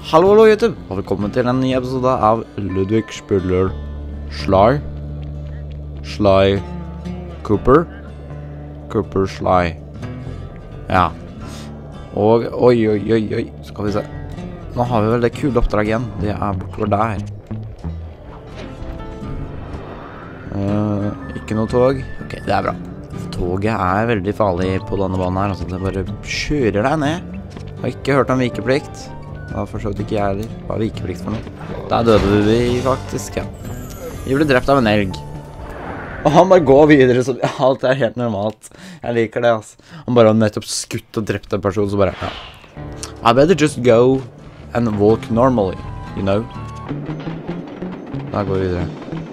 Hallo, hallo YouTube, og velkommen til en ny episode av Ludvig spiller Sly Cooper Sly. Ja. Og, oi, skal vi se. Nå har vi vel det kule oppdraget igjen. Det er bortover der. Ikke noe tog. Ok, det er bra. Toget er veldig farlig på denne banen her, altså det bare kjører deg ned. Jeg har ikke hørt om vikeplikt. Det har forstått ikke jeg heller. Hva er vikeplikt for noe? Der døde vi faktisk, ja. Vi ble drept av en elg. Og han bare går videre, så alt er helt normalt. Jeg liker det, altså. Han bare har nettopp skutt og drept en person, så bare, ja. I better just go and walk normally, you know. Da går vi videre.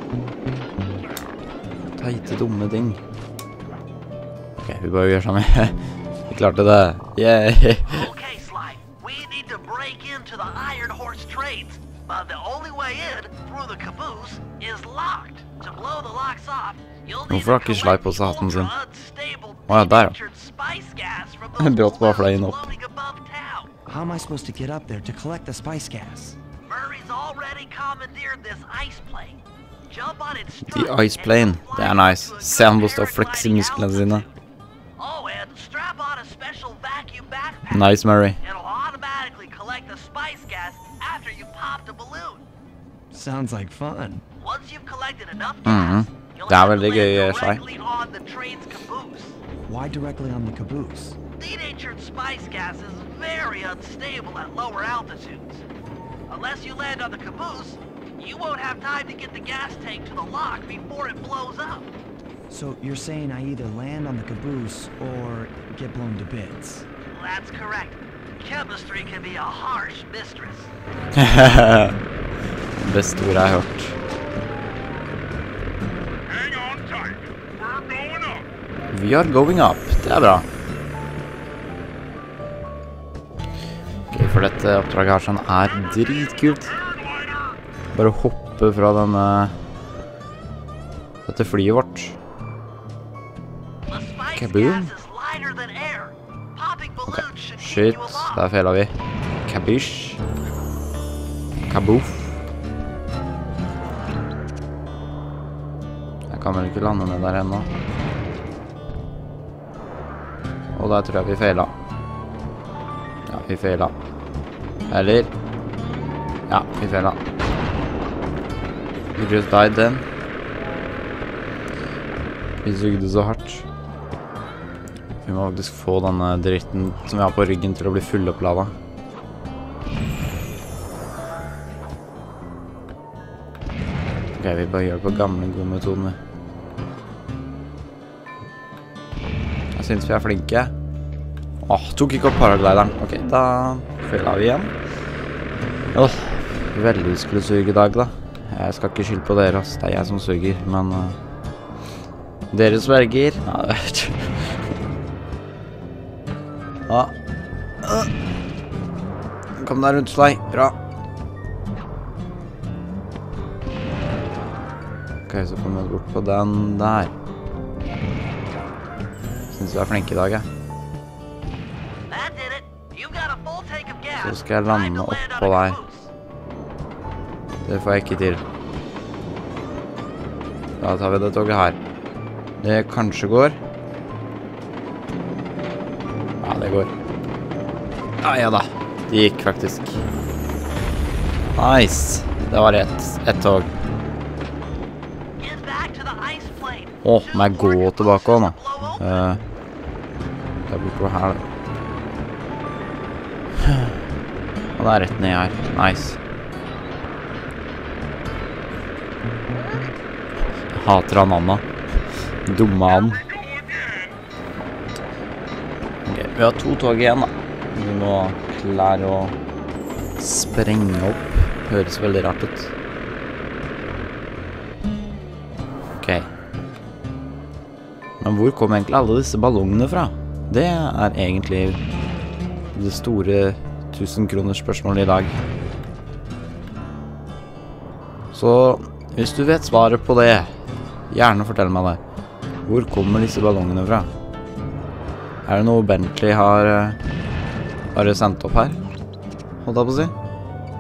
Teite dumme ting. Ok, vi bare gjør sånn. Vi klarte det. Yay! Okay, Sly, we need to break into the Iron Horse trades, but the only way in through the caboose is locked. To blow the locks off, you'll need Hvorfor har ikke Sly på seg hatten sin? Åja, der ja. Brått bare fløy inn opp. How am I supposed to get up there to collect the spice gas? Murray's already commandeered this ice plane. Jump on its The ice plane, det er nice. Se han bare stå og flekse musklene sine. Oh, and strap on a special vacuum backpack. Nice, Murray. It'll automatically collect the spice gas after you pop the balloon. Sounds like fun. Once you've collected enough gas, you'll Det er have to veldig land gøy, Sly. directly on the train's caboose. Why directly on the caboose? Denatured spice gas is very unstable at lower altitudes. Unless you land on the caboose, you won't have time to get the gas tank to the lock before it blows up. So you're saying I either land on the caboose or get blown to bits? That's correct. Chemistry can be a harsh mistress. Beste ordet jeg har hørt. Hang on tight. We're going up. We are going up. Det er bra. Ok, for dette oppdraget her sånn er dritkult. Bare hoppe fra dette flyet vårt. The spice Kaboom. gas is lighter than air. Popping balloons should keep Shit, you alive. der feilet vi. Kabish. Kaboof. Jeg kan vel ikke lande ned der ennå. Og der tror jeg vi feilet. Ja, vi feilet. Eller? Ja, vi feilet. We just died then. Vi sugde så hardt. Vi må faktisk få denne dritten som vi har på ryggen til å bli fulloppladet. Ok, vi bare gjør det på gamle, gode metoden. Jeg synes vi er flinke. Åh, tok ikke opp paraglideren. Ok, da feilet vi igjen. Åh, veldig skulle suge i dag da. Jeg skal ikke skylde på dere, ass. Det er jeg som suger, men dere sverger. Ja, det vet du. Ja. Kom der rundt, Sly. Bra. Ok, så kommer vi bort på den der. Synes vi er flinke i dag, jeg. That did it. You got a full tank of gas. Så skal jeg lande Time to land oppå on a der. caboose. Det får jeg ikke til. Da tar vi det toget her. Det kanskje går. Ja, det går. Ja da. Det gikk faktisk. Nice. Det var ett tog. Get back to the ice plane. Åh, må jeg gå tilbake også nå? Det er bortover her, da. Og det er rett ned her. Nice. Jeg hater han Anna. Dumme han. Ok, vi har 2 tog igjen da. Vi må lære å sprenge opp. Høres veldig rart ut. Ok. Men hvor kom egentlig alle disse ballongene fra? Det er egentlig det store 1000 kroners spørsmålet i dag. Så hvis du vet svaret på det, gjerne fortell meg det. Hvor kommer disse ballongene fra? Er det noe Bentley har sendt opp her? Holdt jeg på å si?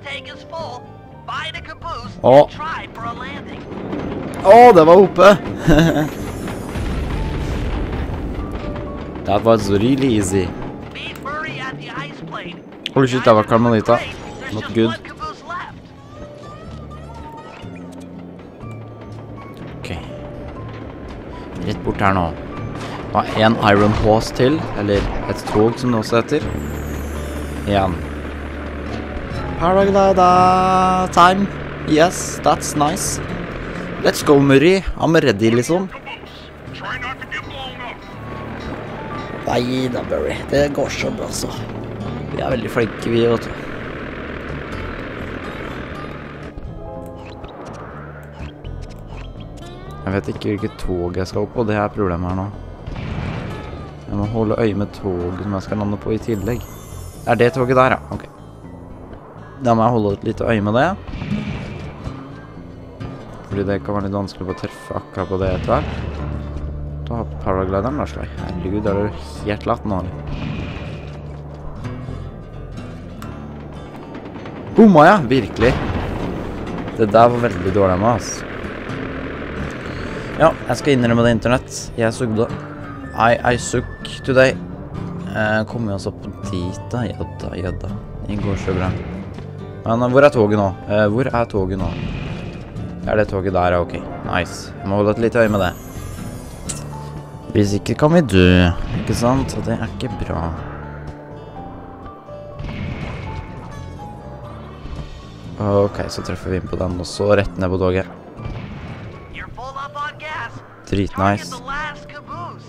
tank is full, find a caboose Oh. and try for a landing. Det var oppe! That was really easy. Meet Murray at the ice plane. Holy shit, that var Carmelita. There's Not just good. one caboose left. Ok. Rett bort her nå. Og en Iron Horse til, eller et tog som det også heter. Igjen. Paraglider time. Yes, that's nice. Let's go, Murray. I'm ready, liksom. Caboose. Try not to get blown up. Nei da, Barry. Det går så bra, så. Vi er veldig flinke, vi, vet du. Jeg vet ikke hvilket tog jeg skal opp på, det er problemet her nå. Jeg må holde øye med toget som jeg skal lande på i tillegg. Det er det toget der, ja. Ok. Da må jeg holde et lite øye med det. Fordi det kan være litt vanskelig å treffe akkurat på det etter hvert. Da har paraglideren da, slag. Herregud, er det helt latt nå, eller? Bomma jeg, virkelig. Det der var veldig dårlig med, ass. Ja, jeg skal innrømme det, internett. Jeg sugde. I suck today. Kommer vi oss opp dit da? Jadda. Det går så bra. Men hvor er toget nå? Hvor er toget nå? Er det toget der? Ok, nice. Jeg må holde et lite øye med det. Hvis ikke kan vi dø, ikke sant? Og det er ikke bra. Ok, så treffer vi inn på den, og så rett ned på toget. You're full up on gas. Dritnice. Target the last caboose.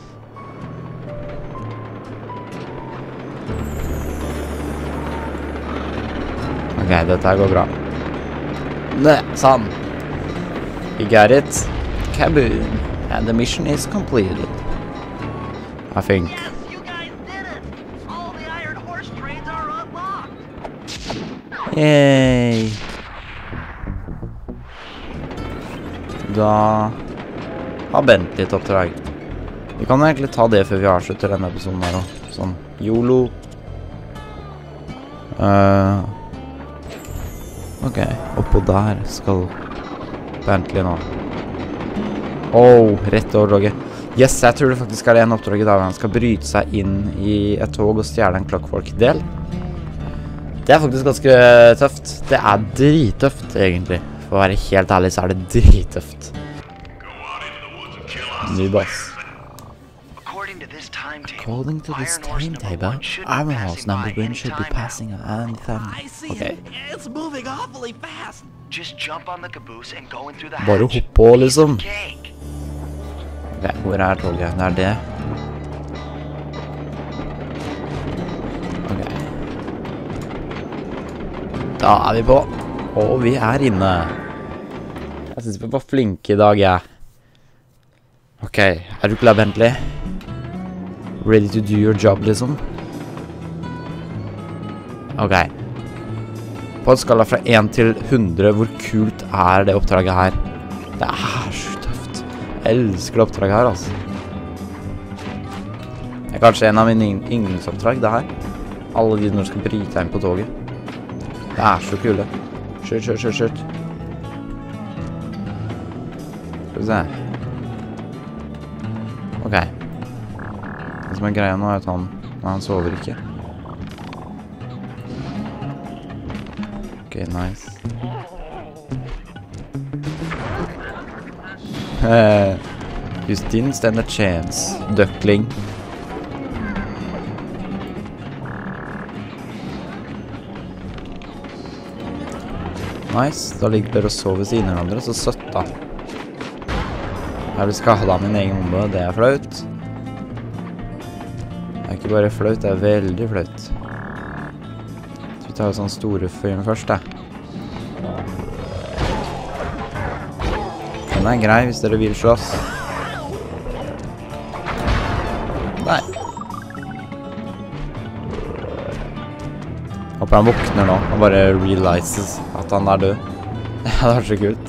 Ok, dette her går bra. Sånn. We got it. Kaboom. And the mission is completed. I think. Yes, you guys did it. All the Iron Horse trains are unlocked. Yay. Da har Bent litt oppdrag. Vi kan egentlig ta det før vi avslutter denne episoden her også. Sånn, YOLO. Ok, oppå der skal Bentley nå. Rett over toget. Yes, jeg tror det faktisk er en oppdrag i dag. Han skal bryte seg inn i et tog og stjele en Clockwork-del. Det er faktisk ganske tøft. Det er drittøft, egentlig. For å være helt ærlig så er det drittøft. Ny bass. According to this timetable, According to this timetable, Iron Horse number 1 should be passing at any time. I see. Okay. It's moving awfully fast. just jump on the caboose and go in through the Bare hatch. hopp på, liksom. Cake. Ok, hvor er toget? Det er det. Ok. Da er vi på. Og vi er inne. Jeg synes vi var flinke i dag, jeg. Ok, er du klar, Bentley? Ready to do your job, liksom? Ok. På en skala fra 1 til 100, hvor kult er det oppdraget her? Det er så tøft. Jeg elsker det oppdraget her, altså. Det er kanskje en av mine yndlingsoppdrag, det her. Alle de når du skal bryte inn på toget. Det er så kule. Skjørt. Skal vi se. Ok. Det som er greia nå er at han sover ikke. Ok, nice. You didn't stand a chance, duckling. Nice, da ligger dere og sover ved siden av hverandre, så søtt da. Jeg blir skadet av min egen bombe, det er flaut. Det er ikke bare flaut, det er veldig flaut. Så vi tar sånn store fyren først, da. Den er grei hvis dere vil slåss. Nei. Håper han våkner nå, og bare realizes at han er død. Det hadde vært så kult.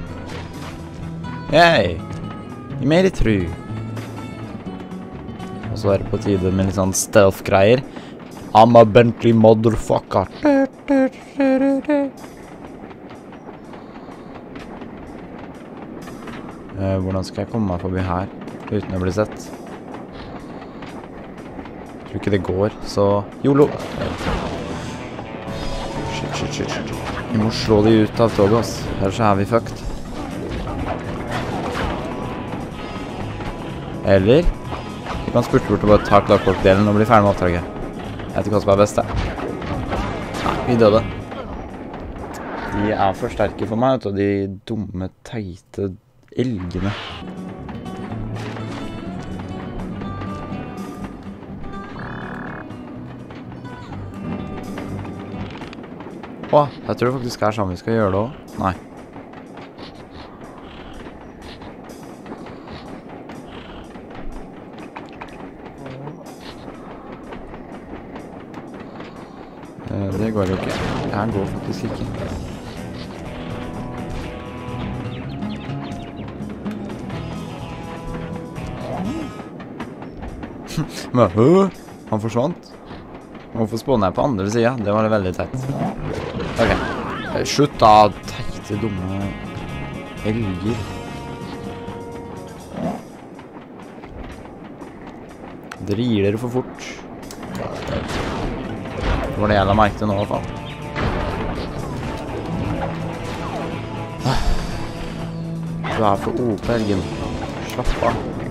Yay! You made it through. Og Og så er det på tide med litt sånn stealth-greier. I'm a Bentley motherfucker. Hvordan skal jeg komme meg forbi her uten å bli sett? Jeg tror ikke det går, så YOLO! Shit. Vi må slå de ut av toget, ass. Ellers er vi fucked. Eller vi kan spurte bort og bare ta Clockwork-delen og bli ferdig med oppdraget. Jeg vet ikke hva som er best, det. Nei, vi døde. De er for sterke for meg, vet du, de dumme, teite elgene. Åh, jeg tror det faktisk er sånn vi skal gjøre det også. Nei. Det går jo ikke. Det her går faktisk ikke. Men, han forsvant. Hvorfor spåner jeg på andre siden? Det var det veldig tett. Ok. Slutt da, teite, dumme elger. Dere gir dere for fort. Det var det jeg la merke til nå i hvert fall. Du er for OP, elgen. Slapp av.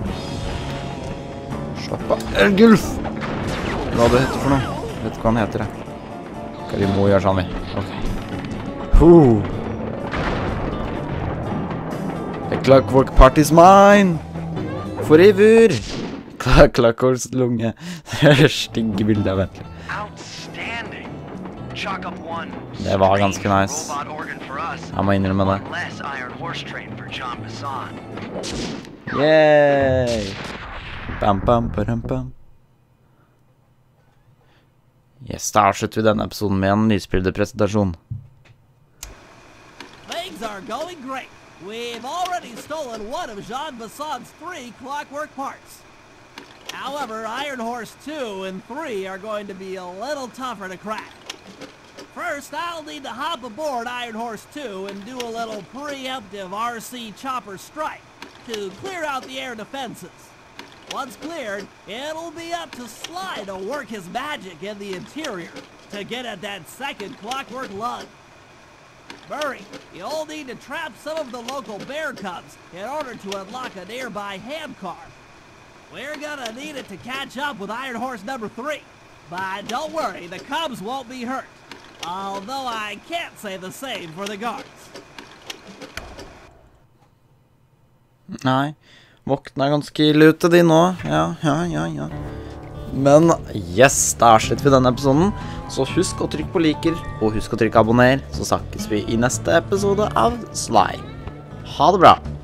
Slapp av, Elgulf! Hva det heter for noe? Vet du hva han heter, det? Karimo gjør sånn vi. Ok. The Clockwork Party's mine! Forever! Clockworks lunge. Stigge bilder, vent. Det var ganske nice. Jeg må innrømme det. Yay! Bam, bam, bam, bam. Yes, da avslutter vi denne episoden med en lysbildepresentasjon. Things are going great. We've already stolen one of Jean Bassan's 3 clockwork parts. However, Iron Horse 2 and 3 are going to be a little tougher to crack. First, I'll need to hop aboard Iron Horse 2 and do a little preemptive RC chopper strike to clear out the air defenses. Once cleared, it'll be up to Sly to work his magic in the interior to get at that second clockwork lug. Murray, you'll need to trap some of the local bear cubs in order to unlock a nearby hand car. We're gonna need it to catch up with Iron Horse number 3. But don't worry, the cubs won't be hurt. Although I can't say the same for the guards. Nei, våkna ganske ille ute de nå. Ja. Men yes, da avslutter vi denne episoden. Så husk å trykke på liker, og husk å trykke abonner. Så snakkes vi i neste episode av Sly. Ha det bra!